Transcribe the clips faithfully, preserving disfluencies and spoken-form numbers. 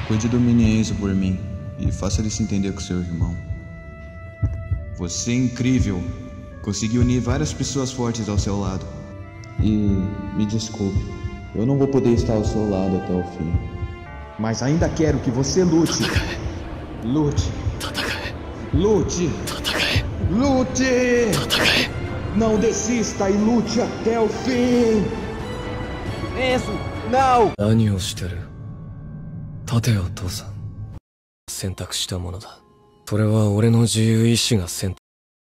Cuide do mini Enzo por mim e faça ele se entender com seu irmão. Você é incrível. Conseguiu unir várias pessoas fortes ao seu lado. E me desculpe, eu não vou poder estar ao seu lado até o fim. Mas ainda quero que você lute. Lute. Lute. Lute. Não desista e lute até o fim. Enzo, não! 何をしてる？立てよ父さん。選択したものだ。それは俺の自由意志が選択。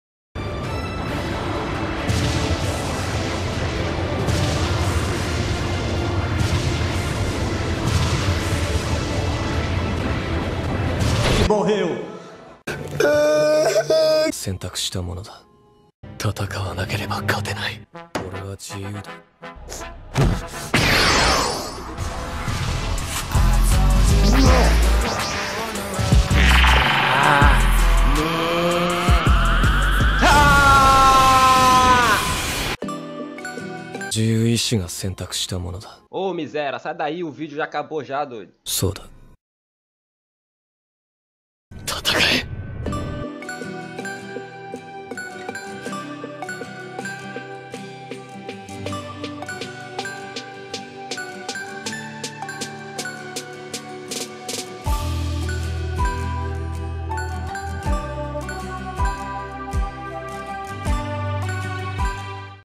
Morreu! 選択したものだ。戦わなければ勝てない。俺は自由だ。自由意志が選択したものだ。 Ô, miséria, sai daí, o vídeo já acabou já, doido. そうだ。